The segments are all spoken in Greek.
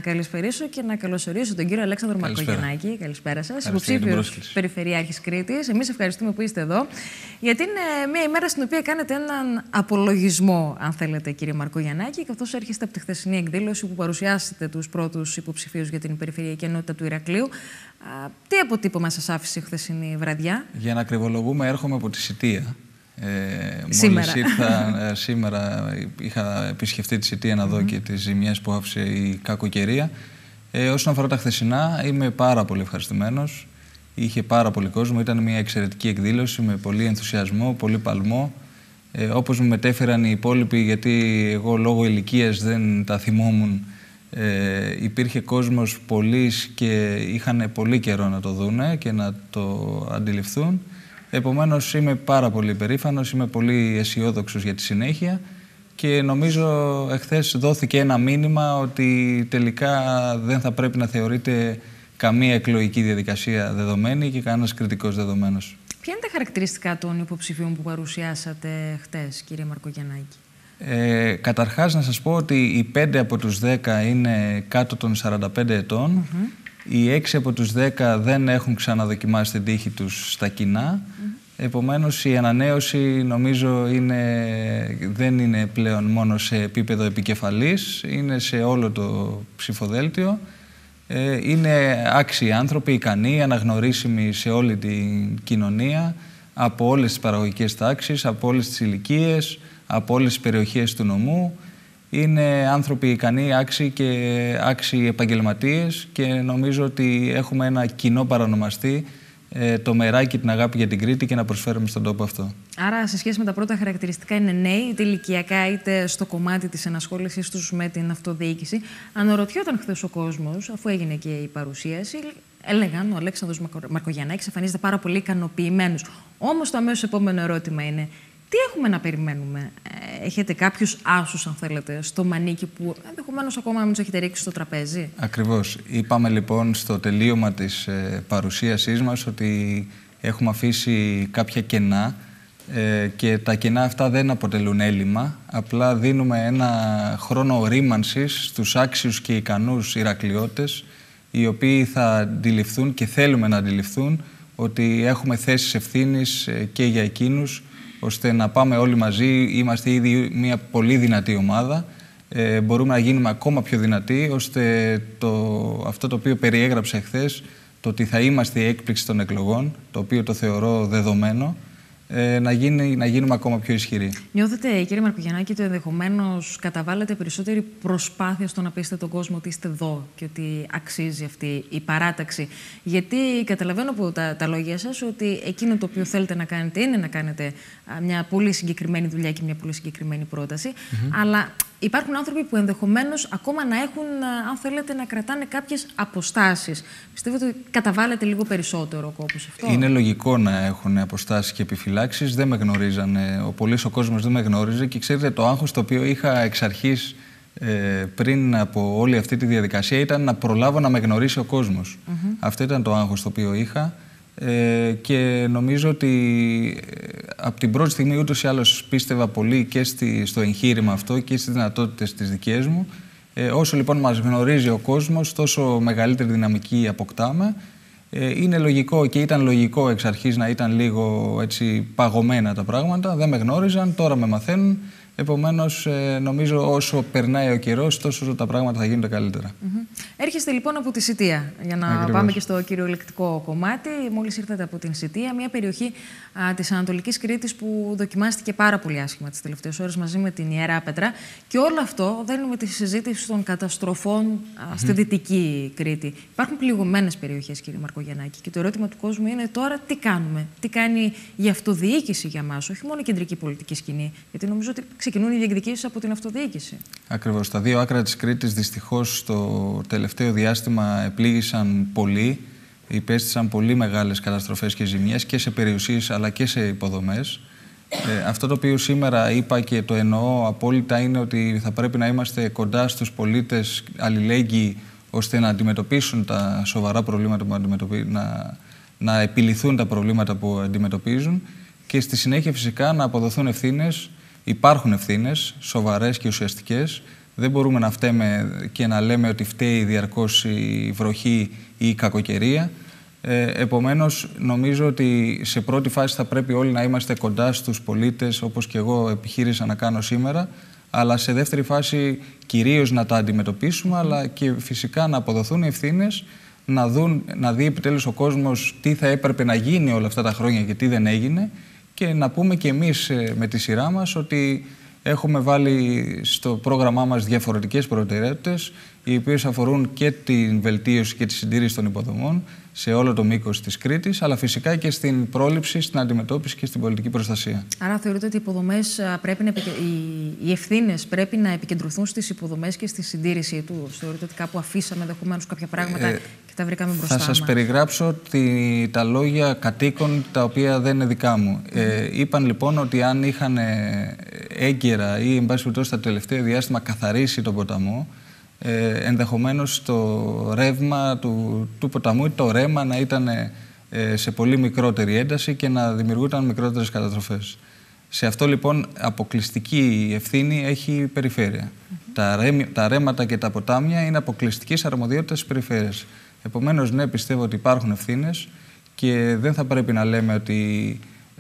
καλησπερίσω και να καλωσορίσω τον κύριο Αλέξανδρο Μαρκογιαννάκη. Καλησπέρα σας. Υποψήφιος Περιφερειάρχης Κρήτης. Εμείς ευχαριστούμε που είστε εδώ, γιατί είναι μια ημέρα στην οποία κάνετε έναν απολογισμό, αν θέλετε, κύριε Μαρκογιαννάκη, καθώς έρχεστε από τη χθεσινή εκδήλωση που παρουσιάσετε τους πρώτους υποψηφίους για την Περιφερειακή Ενότητα του Ηρακλείου. Τι αποτύπωμα σας άφησε η χθεσινή βραδιά? Για να ακριβολογούμε, έρχομαι από τη Σιτία. Σήμερα. Μόλις ήρθα, σήμερα είχα επισκεφτεί τη Σιτία να δω και τις ζημιές που άφησε η κακοκαιρία. Όσον αφορά τα χθεσινά, είμαι πάρα πολύ ευχαριστημένος. Είχε πάρα πολύ κόσμο, ήταν μια εξαιρετική εκδήλωση με πολύ ενθουσιασμό, πολύ παλμό. Όπως μου μετέφεραν οι υπόλοιποι, γιατί εγώ λόγω ηλικίας δεν τα θυμόμουν, υπήρχε κόσμος πολύς και είχαν πολύ καιρό να το δούνε και να το αντιληφθούν. Επομένως, είμαι πάρα πολύ περήφανος, είμαι πολύ αισιόδοξος για τη συνέχεια και νομίζω εχθές δόθηκε ένα μήνυμα ότι τελικά δεν θα πρέπει να θεωρείται καμία εκλογική διαδικασία δεδομένη και κανένας κριτικός δεδομένος. Ποια είναι τα χαρακτηριστικά των υποψηφίων που παρουσιάσατε χτες, κύριε Μαρκογιαννάκη? Καταρχάς, να σας πω ότι οι 5 από τους 10 είναι κάτω των 45 ετών. Οι 6 από τους 10 δεν έχουν ξαναδοκιμάσει την τύχη τους στα κοινά. Επομένως, η ανανέωση νομίζω δεν είναι πλέον μόνο σε επίπεδο επικεφαλής, είναι σε όλο το ψηφοδέλτιο. Είναι άξιοι άνθρωποι, ικανοί, αναγνωρίσιμοι σε όλη την κοινωνία, από όλες τις παραγωγικές τάξεις, από όλες τις ηλικίες, από όλες τις περιοχές του νομού. Είναι άνθρωποι ικανοί, άξιοι και άξιοι επαγγελματίες και νομίζω ότι έχουμε ένα κοινό παρανομαστή, το μεράκι, την αγάπη για την Κρήτη και να προσφέρουμε στον τόπο αυτό. Άρα, σε σχέση με τα πρώτα χαρακτηριστικά, είναι νέοι, είτε ηλικιακά είτε στο κομμάτι της ενασχόλησης τους με την αυτοδιοίκηση. Αναρωτιόταν χθες ο κόσμος, αφού έγινε και η παρουσίαση, έλεγαν ο Αλέξανδρος Μαρκογιαννάκης εμφανίζεται πάρα πολύ ικανοποιημένος. Όμως το αμέσως επόμενο ερώτημα είναι: τι έχουμε να περιμένουμε? Έχετε κάποιους άσους, αν θέλετε, στο μανίκι που ενδεχομένως ακόμα να μην τους έχετε ρίξει στο τραπέζι? Ακριβώς. Είπαμε λοιπόν στο τελείωμα της παρουσίασής μας ότι έχουμε αφήσει κάποια κενά και τα κενά αυτά δεν αποτελούν έλλειμμα. Απλά δίνουμε ένα χρόνο ορίμανσης στους άξιους και ικανούς Ηρακλειώτες, οι οποίοι θα αντιληφθούν και θέλουμε να αντιληφθούν ότι έχουμε θέσεις ευθύνης και για εκείνους, ώστε να πάμε όλοι μαζί. Είμαστε ήδη μια πολύ δυνατή ομάδα. Μπορούμε να γίνουμε ακόμα πιο δυνατοί, ώστε αυτό το οποίο περιέγραψα χθες, το ότι θα είμαστε η έκπληξη των εκλογών, το οποίο το θεωρώ δεδομένο, να γίνουμε ακόμα πιο ισχυροί. Νιώθετε, κύριε Μαρκογιαννάκη, ότι ενδεχομένως καταβάλλετε περισσότερη προσπάθεια στο να πείσετε τον κόσμο ότι είστε εδώ και ότι αξίζει αυτή η παράταξη? Γιατί καταλαβαίνω από τα λόγια σας ότι εκείνο το οποίο θέλετε να κάνετε είναι να κάνετε μια πολύ συγκεκριμένη δουλειά και μια πολύ συγκεκριμένη πρόταση. Αλλά υπάρχουν άνθρωποι που ενδεχομένως ακόμα να έχουν, αν θέλετε, να κρατάνε κάποιες αποστάσεις. Πιστεύετε ότι καταβάλλετε λίγο περισσότερο κόπο σε αυτό? Είναι λογικό να έχουν αποστάσεις και επιφυλάξεις. Δεν με γνωρίζανε. Ο κόσμος δεν με γνώριζε και ξέρετε, το άγχος το οποίο είχα εξ αρχής πριν από όλη αυτή τη διαδικασία ήταν να προλάβω να με γνωρίσει ο κόσμος. Αυτό ήταν το άγχος το οποίο είχα. Και νομίζω ότι από την πρώτη στιγμή ούτως ή άλλως πίστευα πολύ και στο εγχείρημα αυτό και στις δυνατότητες τις δικές μου. Όσο λοιπόν μας γνωρίζει ο κόσμος, τόσο μεγαλύτερη δυναμική αποκτάμε. Είναι λογικό και ήταν λογικό εξ αρχής να ήταν λίγο έτσι παγωμένα τα πράγματα. Δεν με γνώριζαν, τώρα με μαθαίνουν. Επομένως, νομίζω όσο περνάει ο καιρός, τόσο τα πράγματα θα γίνονται καλύτερα. Έρχεστε λοιπόν από τη Σιτία, για να πάμε και στο κυριολεκτικό κομμάτι. Μόλις ήρθατε από την Σιτία, μια περιοχή της Ανατολικής Κρήτης που δοκιμάστηκε πάρα πολύ άσχημα τις τελευταίες ώρες μαζί με την Ιερά Πέτρα. Και όλο αυτό δένουμε τη συζήτηση των καταστροφών στη Δυτική Κρήτη. Υπάρχουν πληγωμένες περιοχές, κύριε Μαρκογιαννάκη, και το ερώτημα του κόσμου είναι τώρα τι κάνουμε? Τι κάνει η αυτοδιοίκηση για μας, όχι μόνο η κεντρική πολιτική σκηνή? Γιατί νομίζω ότι ξεκινούν οι διεκδικήσεις από την αυτοδιοίκηση. Ακριβώς. Τα δύο άκρα της Κρήτης δυστυχώς το τελευταίο διάστημα επλήγησαν πολύ. Υπέστησαν πολύ μεγάλες καταστροφές και ζημιές και σε περιουσίες αλλά και σε υποδομές. Αυτό το οποίο σήμερα είπα και το εννοώ απόλυτα είναι ότι θα πρέπει να είμαστε κοντά στους πολίτες αλληλέγγυοι, ώστε να αντιμετωπίσουν τα σοβαρά προβλήματα που να επιληθούν τα προβλήματα που αντιμετωπίζουν και στη συνέχεια φυσικά να αποδοθούν ευθύνες. Υπάρχουν ευθύνες σοβαρές και ουσιαστικές Δεν μπορούμε να φταίμε και να λέμε ότι φταίει διαρκώς η βροχή ή η κακοκαιρία. Επομένως, νομίζω ότι σε πρώτη φάση θα πρέπει όλοι να είμαστε κοντά στους πολίτες, όπως και εγώ επιχείρησα να κάνω σήμερα, αλλά σε δεύτερη φάση κυρίως να τα αντιμετωπίσουμε, αλλά και φυσικά να αποδοθούν οι ευθύνες, να δει επιτέλους ο κόσμος τι θα έπρεπε να γίνει όλα αυτά τα χρόνια και τι δεν έγινε, και να πούμε και εμείς με τη σειρά μας ότι έχουμε βάλει στο πρόγραμμά μας διαφορετικές προτεραιότητες, οι οποίες αφορούν και την βελτίωση και τη συντήρηση των υποδομών σε όλο το μήκος της Κρήτης, αλλά φυσικά και στην πρόληψη, στην αντιμετώπιση και στην πολιτική προστασία. Άρα θεωρείτε ότι οι ευθύνες πρέπει να επικεντρωθούν στις υποδομές και στη συντήρηση του? Θεωρείτε ότι κάπου αφήσαμε ενδεχομένως κάποια πράγματα και τα βρήκαμε μπροστά μας? Θα σας περιγράψω τα λόγια κατοίκων τα οποία δεν είναι δικά μου. Είπαν λοιπόν ότι αν είχαν έγκαιρα ή εν πάση περιπτώσει τα τελευταία διάστημα καθαρίσει τον ποταμό, ενδεχομένως το ρεύμα του ποταμού ή το ρέμα να ήταν σε πολύ μικρότερη ένταση και να δημιουργούνταν μικρότερες καταστροφές. Σε αυτό λοιπόν αποκλειστική ευθύνη έχει η περιφέρεια. Τα ρέματα και τα ποτάμια είναι αποκλειστικής αρμοδιότητας της περιφέρειας. Επομένως, ναι, πιστεύω ότι υπάρχουν ευθύνες και δεν θα πρέπει να λέμε ότι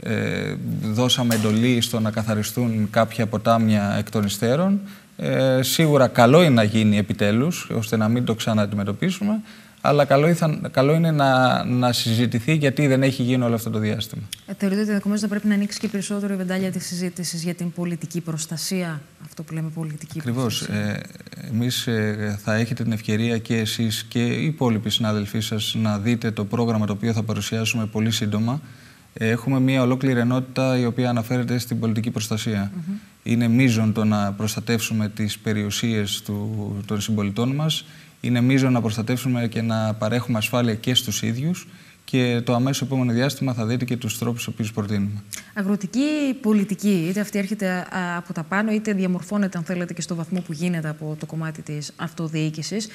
δώσαμε εντολή στο να καθαριστούν κάποια ποτάμια εκ των υστέρων. Σίγουρα καλό είναι να γίνει επιτέλους, ώστε να μην το ξανααντιμετωπίσουμε, αλλά καλό είναι να συζητηθεί γιατί δεν έχει γίνει όλο αυτό το διάστημα. Θεωρείτε ότι ενδεχομένως θα πρέπει να ανοίξει και περισσότερο η βεντάλια της συζήτησης για την πολιτική προστασία, αυτό που λέμε πολιτική προστασία? Ακριβώς. Εμείς θα έχετε την ευκαιρία και εσείς και οι υπόλοιποι συνάδελφοί σας να δείτε το πρόγραμμα το οποίο θα παρουσιάσουμε πολύ σύντομα. Έχουμε μια ολόκληρη ενότητα η οποία αναφέρεται στην πολιτική προστασία. Είναι μείζον το να προστατεύσουμε τις περιουσίες των συμπολιτών μας. Είναι μείζον να προστατεύσουμε και να παρέχουμε ασφάλεια και στους ίδιους. Και το αμέσως επόμενο διάστημα θα δείτε και τους τρόπους στους οποίους προτείνουμε. Αγροτική πολιτική, είτε αυτή έρχεται από τα πάνω, είτε διαμορφώνεται, αν θέλετε, και στο βαθμό που γίνεται από το κομμάτι της αυτοδιοίκησης.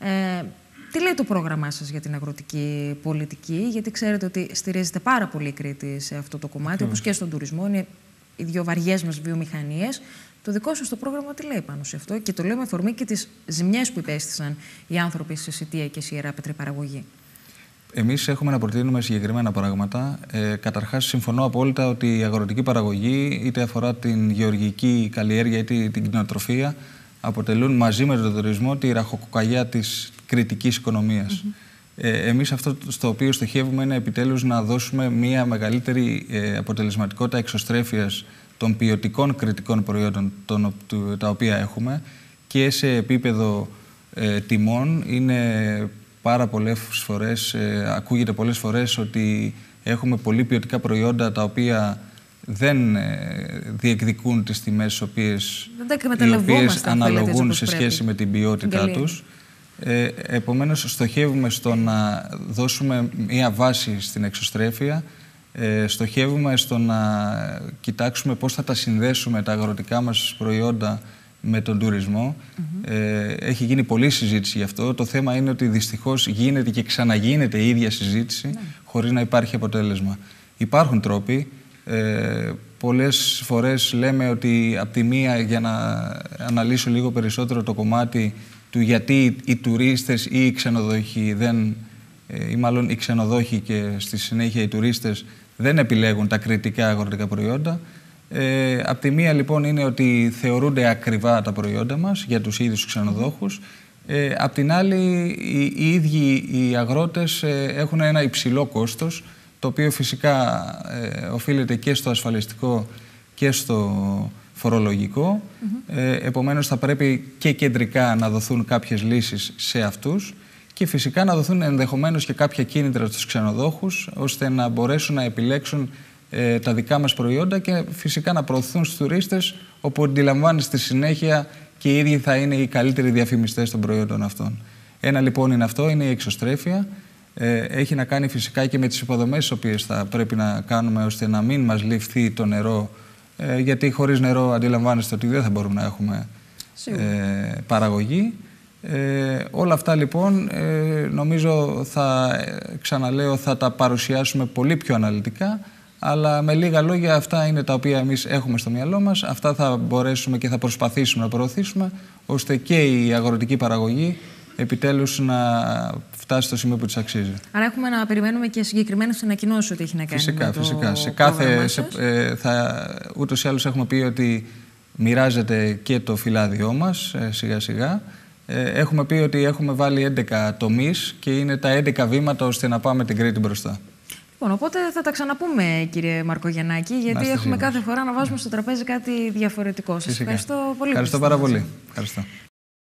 Τι λέει το πρόγραμμά σας για την αγροτική πολιτική? Γιατί ξέρετε ότι στηρίζεται πάρα πολύ η Κρήτη σε αυτό το κομμάτι, όπως και στον τουρισμό. Είναι οι δύο βαριές μας βιομηχανίες. Το δικό σας το πρόγραμμα τι λέει πάνω σε αυτό? Και το λέω με αφορμή και τις ζημιές που υπέστησαν οι άνθρωποι σε Σιτία και σε Ιεράπετρη παραγωγή. Εμείς έχουμε να προτείνουμε συγκεκριμένα πράγματα. Καταρχάς, συμφωνώ απόλυτα ότι η αγροτική παραγωγή, είτε αφορά την γεωργική καλλιέργεια είτε την κτηνοτροφία, αποτελούν μαζί με τον τουρισμό τη ραχοκοκαλιά της κρητικής οικονομίας. Εμείς αυτό στο οποίο στοχεύουμε είναι επιτέλους να δώσουμε μια μεγαλύτερη αποτελεσματικότητα εξωστρέφειας των ποιοτικών κρητικών προϊόντων τα οποία έχουμε, και σε επίπεδο τιμών. Είναι πάρα πολλές φορές, ακούγεται πολλές φορές ότι έχουμε πολύ ποιοτικά προϊόντα τα οποία δεν διεκδικούν τις τιμές οι οποίες αναλογούν σε σχέση με την ποιότητά τους. Επομένως, στοχεύουμε στο να δώσουμε μια βάση στην εξωστρέφεια, στοχεύουμε στο να κοιτάξουμε πώς θα τα συνδέσουμε τα αγροτικά μας προϊόντα με τον τουρισμό. Έχει γίνει πολλή συζήτηση γι' αυτό. Το θέμα είναι ότι δυστυχώς γίνεται και ξαναγίνεται η ίδια συζήτηση χωρίς να υπάρχει αποτέλεσμα. Υπάρχουν τρόποι. Πολλές φορές λέμε ότι από τη μία, για να αναλύσω λίγο περισσότερο το κομμάτι του γιατί οι τουρίστες ή οι ξενοδόχοι ή μάλλον οι ξενοδόχοι και στη συνέχεια οι τουρίστες δεν επιλέγουν τα κρητικά αγροτικά προϊόντα. Απ' τη μία λοιπόν είναι ότι θεωρούνται ακριβά τα προϊόντα μας για τους ίδιους ξενοδόχους. Απ' την άλλη, οι ίδιοι οι αγρότες έχουν ένα υψηλό κόστος, το οποίο φυσικά οφείλεται και στο ασφαλιστικό και στο φορολογικό. Επομένως, θα πρέπει και κεντρικά να δοθούν κάποιες λύσεις σε αυτούς και φυσικά να δοθούν ενδεχομένως και κάποια κίνητρα στους ξενοδόχους, ώστε να μπορέσουν να επιλέξουν τα δικά μας προϊόντα και φυσικά να προωθούν στους τουρίστες, όπου αντιλαμβάνεται στη συνέχεια και οι ίδιοι θα είναι οι καλύτεροι διαφημιστές των προϊόντων αυτών. Ένα λοιπόν είναι αυτό, είναι η εξωστρέφεια. Έχει να κάνει φυσικά και με τις υποδομές τις οποίες θα πρέπει να κάνουμε ώστε να μην μας ληφθεί το νερό, γιατί χωρίς νερό αντιλαμβάνεστε ότι δεν θα μπορούμε να έχουμε παραγωγή. Όλα αυτά λοιπόν νομίζω ξαναλέω θα τα παρουσιάσουμε πολύ πιο αναλυτικά, Αλλά με λίγα λόγια, αυτά είναι τα οποία εμείς έχουμε στο μυαλό μας. Αυτά θα μπορέσουμε και θα προσπαθήσουμε να προωθήσουμε, ώστε και η αγροτική παραγωγή επιτέλους να φτάσει στο σημείο που της αξίζει. Άρα έχουμε να περιμένουμε και συγκεκριμένες ανακοινώσεις ότι έχει να κάνει φυσικά, με το φυσικά. Ούτως ή άλλως έχουμε πει ότι μοιράζεται και το φυλάδιό μας σιγά σιγά. Έχουμε πει ότι έχουμε βάλει 11 τομείς και είναι τα 11 βήματα ώστε να πάμε την Κρήτη μπροστά. Λοιπόν, οπότε θα τα ξαναπούμε, κύριε Μαρκογιαννάκη, γιατί έχουμε κάθε φορά να βάζουμε στο τραπέζι κάτι διαφορετικό. Σας ευχαριστώ πολύ. Ευχαριστώ πάρα πολύ. Ευχαριστώ.